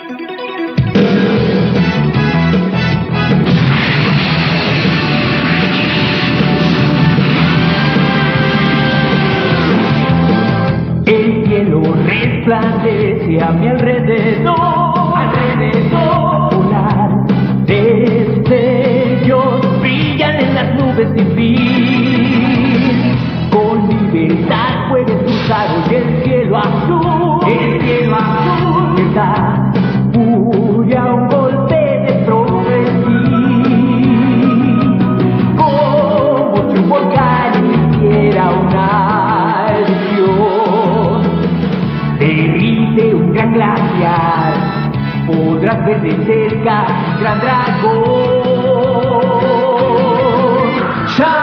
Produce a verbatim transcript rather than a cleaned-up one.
El cielo resplandece a mi alrededor, alrededor. Volar destellos brillan en las nubes sin fin. Con libertad puedes cruzar hoy el cielo azul, el cielo azul. Les da furia un golpe de frenesí, como si un volcán hiciera una erupción. Derrite un gran glaciar, podrás ver de cerca un gran dragón.